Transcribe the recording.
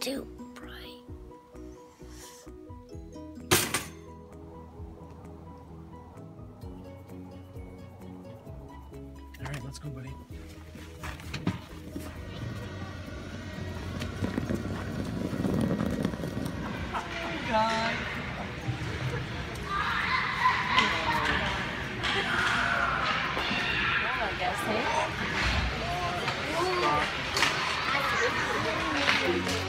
too bright. All right, let's go, buddy. God. Well, I guess, hey?